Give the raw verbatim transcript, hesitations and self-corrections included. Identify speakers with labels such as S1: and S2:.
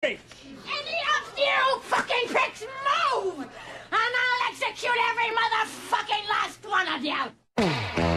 S1: me!
S2: Any of you fucking pricks move! And I'll execute every motherfucking last one of you!